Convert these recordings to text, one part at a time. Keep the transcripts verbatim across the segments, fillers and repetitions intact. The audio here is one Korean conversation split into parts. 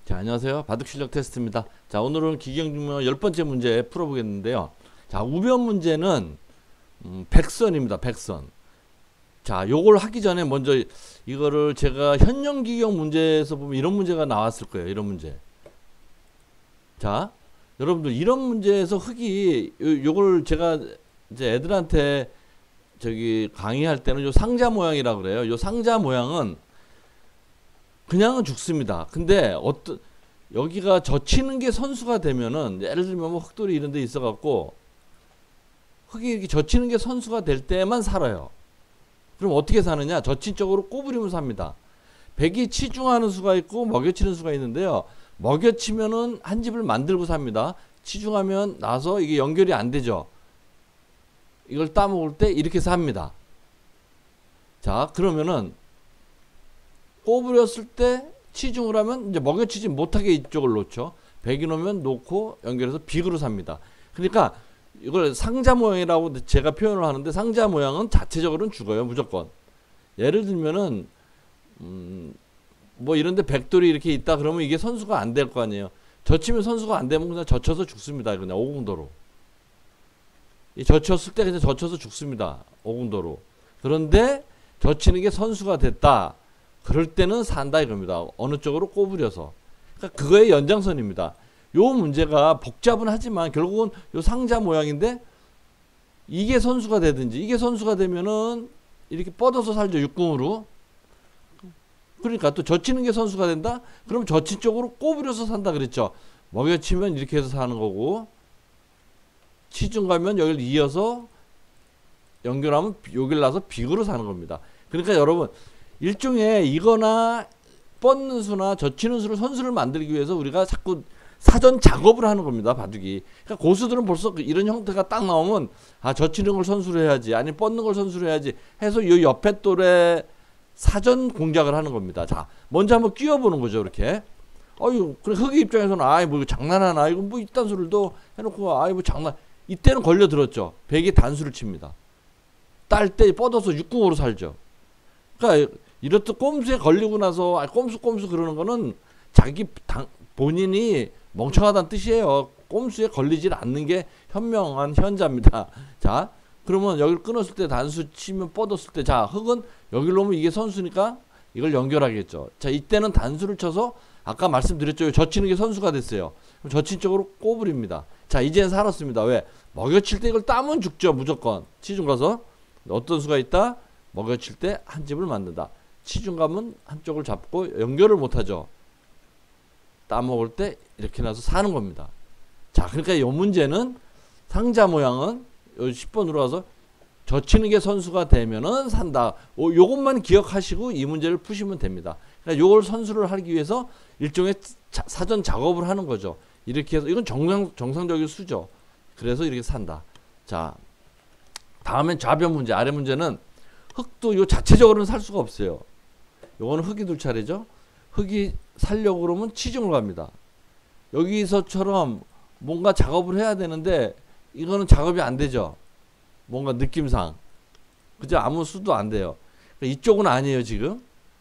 자, 안녕하세요. 바둑실력 테스트입니다. 자, 오늘은 기경증명 열 번째 문제 풀어보겠는데요. 자, 우변 문제는 음, 백선입니다. 백선. 자, 요걸 하기 전에 먼저 이거를 제가 현영 기경 문제에서 보면 이런 문제가 나왔을 거예요. 이런 문제. 자, 여러분들 이런 문제에서 흙이 요, 요걸 제가 이제 애들한테 저기 강의할 때는 요 상자 모양이라고 그래요. 요 상자 모양은 그냥은 죽습니다. 근데 어떤 여기가 젖히는 게 선수가 되면은 예를 들면 뭐 흑돌이 이런 데 있어 갖고 흙이 이렇게 젖히는 게 선수가 될 때만 살아요. 그럼 어떻게 사느냐? 젖힌 쪽으로 꼬부리면 삽니다. 백이 치중하는 수가 있고 먹여치는 수가 있는데요. 먹여치면은 한 집을 만들고 삽니다. 치중하면 나서 이게 연결이 안 되죠. 이걸 따먹을 때 이렇게 삽니다. 자, 그러면은 꼬부렸을 때 치중을 하면 이제 먹여치지 못하게 이쪽을 놓죠. 백이 놓으면 놓고 연결해서 빅으로 삽니다. 그러니까 이걸 상자 모양이라고 제가 표현을 하는데 상자 모양은 자체적으로는 죽어요. 무조건. 예를 들면은 음, 뭐 이런데 백돌이 이렇게 있다 그러면 이게 선수가 안 될 거 아니에요. 젖히면 선수가 안 되면 그냥 젖혀서 죽습니다. 그냥 오공도로. 이 젖혔을 때 그냥 젖혀서 죽습니다. 오공도로. 그런데 젖히는 게 선수가 됐다. 그럴 때는 산다 이겁니다. 어느 쪽으로 꼬부려서. 그러니까 그거의 연장선입니다. 요 문제가 복잡은 하지만 결국은 요 상자 모양인데 이게 선수가 되든지 이게 선수가 되면은 이렇게 뻗어서 살죠. 육궁으로. 그러니까 또 젖히는 게 선수가 된다? 그럼 젖힌 쪽으로 꼬부려서 산다 그랬죠. 먹여치면 이렇게 해서 사는 거고 치중 가면 여기를 이어서 연결하면 여기를 놔서 빅으로 사는 겁니다. 그러니까 여러분 일종의 이거나 뻗는 수나 젖히는 수를 선수를 만들기 위해서 우리가 자꾸 사전 작업을 하는 겁니다. 바둑이. 그러니까 고수들은 벌써 이런 형태가 딱 나오면 아 젖히는 걸 선수로 해야지 아니 뻗는 걸 선수로 해야지 해서 이 옆에 또래 사전 공작을 하는 겁니다. 자, 먼저 한번 끼워보는 거죠. 이렇게. 어유 그래 흑의 입장에서는 아이 뭐 이거 장난하나 이거 뭐 이딴 수를도 해놓고 아이 뭐 장난 이때는 걸려들었죠. 백이 단수를 칩니다. 딸 때 뻗어서 육궁으로 살죠. 그러니까 이렇듯 꼼수에 걸리고 나서 아, 꼼수 꼼수 그러는 거는 자기 당, 본인이 멍청하다는 뜻이에요. 꼼수에 걸리질 않는 게 현명한 현자입니다. 자, 그러면 여기를 끊었을 때 단수 치면 뻗었을 때 자, 흙은 여기로 오면 이게 선수니까 이걸 연결하겠죠. 자, 이때는 단수를 쳐서 아까 말씀드렸죠. 젖히는 게 선수가 됐어요. 그럼 젖힌 쪽으로 꼬부립니다. 자, 이제는 살았습니다. 왜? 먹여칠 때 이걸 따면 죽죠. 무조건. 치중 가서 어떤 수가 있다? 먹여칠 때 한 집을 만든다. 치중 가면 한쪽을 잡고 연결을 못하죠. 따먹을 때 이렇게 나서 사는 겁니다. 자, 그러니까 이 문제는 상자 모양은 십 번으로 가서 젖히는 게 선수가 되면은 산다. 오, 요것만 기억하시고 이 문제를 푸시면 됩니다. 그러니까 요걸 선수를 하기 위해서 일종의 자, 사전 작업을 하는 거죠. 이렇게 해서 이건 정상, 정상적인 수죠. 그래서 이렇게 산다. 자, 다음엔 좌변 문제, 아래 문제는 흙도 요 자체적으로는 살 수가 없어요. 요거는 흙이 둘 차례죠. 흙이 살려고 그러면 치중을 갑니다. 여기서처럼 뭔가 작업을 해야 되는데 이거는 작업이 안 되죠. 뭔가 느낌상. 그죠? 아무 수도 안 돼요. 그러니까 이쪽은 아니에요, 지금.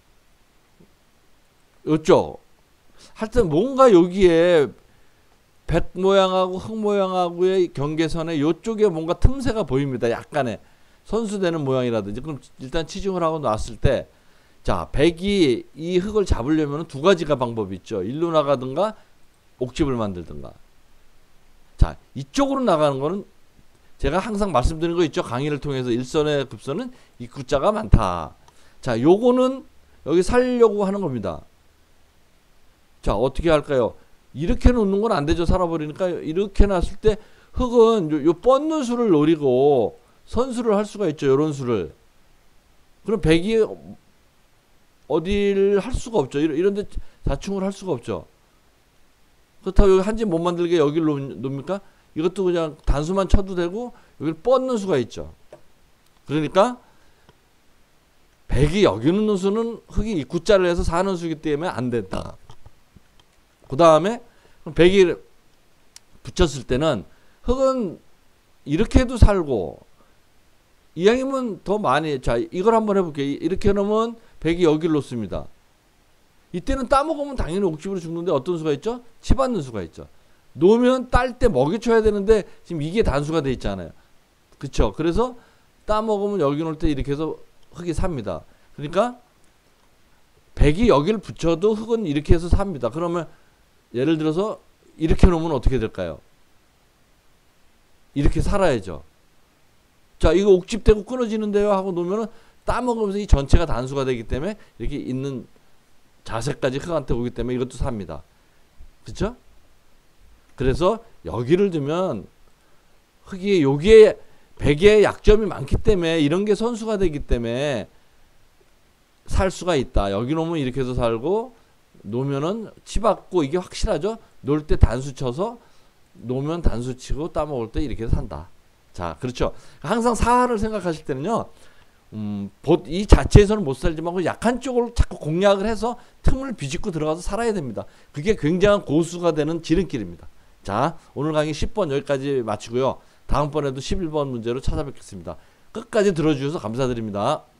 이쪽. 하여튼 뭔가 여기에 백 모양하고 흙 모양하고의 경계선에 이쪽에 뭔가 틈새가 보입니다. 약간의. 선수되는 모양이라든지. 그럼 일단 치중을 하고 놨을 때 자, 백이 이 흙을 잡으려면 두 가지가 방법이 있죠. 일로 나가든가 옥집을 만들든가. 자, 이쪽으로 나가는 거는 제가 항상 말씀드리는 거 있죠. 강의를 통해서 일선의 급선은 입구자가 많다. 자, 요거는 여기 살려고 하는 겁니다. 자, 어떻게 할까요? 이렇게 놓는 건 안 되죠. 살아버리니까 이렇게 놨을 때 흙은 요, 요 뻗는 수를 노리고 선수를 할 수가 있죠. 요런 수를. 그럼 백이 어디를 할 수가 없죠. 이런 데 자충을 할 수가 없죠. 그렇다고 여기 한 집 못 만들게 여기를 놓습니까? 이것도 그냥 단수만 쳐도 되고 여기를 뻗는 수가 있죠. 그러니까 백이 여기 놓는 수는 흙이 입구자를 해서 사는 수이기 때문에 안 된다. 그 다음에 백이 붙였을 때는 흙은 이렇게 해도 살고 이왕이면 더 많이 자 이걸 한번 해볼게요. 이렇게 놓으면 백이 여기를 놓습니다. 이때는 따먹으면 당연히 옥집으로 죽는데 어떤 수가 있죠? 치받는 수가 있죠. 놓으면 딸 때 먹여줘야 되는데 지금 이게 단수가 돼 있잖아요. 그쵸? 그래서 따먹으면 여기 놓을 때 이렇게 해서 흙이 삽니다. 그러니까 백이 여기를 붙여도 흙은 이렇게 해서 삽니다. 그러면 예를 들어서 이렇게 놓으면 어떻게 될까요? 이렇게 살아야죠. 자, 이거 옥집되고 끊어지는데요 하고 놓으면은 따먹으면서 이 전체가 단수가 되기 때문에 이렇게 있는 자세까지 흙한테 오기 때문에 이것도 삽니다. 그쵸? 그래서 여기를 두면 흙이 여기에 백의 약점이 많기 때문에 이런 게 선수가 되기 때문에 살 수가 있다. 여기 놓으면 이렇게 해서 살고 놓으면은 치받고 이게 확실하죠? 놓을 때 단수 쳐서 놓으면 단수 치고 따먹을 때 이렇게 산다. 자, 그렇죠. 항상 사활을 생각하실 때는요, 음, 이 자체에서는 못 살지만 그 약한 쪽으로 자꾸 공략을 해서 틈을 비집고 들어가서 살아야 됩니다. 그게 굉장한 고수가 되는 지름길입니다. 자, 오늘 강의 십 번 여기까지 마치고요. 다음번에도 십일 번 문제로 찾아뵙겠습니다. 끝까지 들어주셔서 감사드립니다.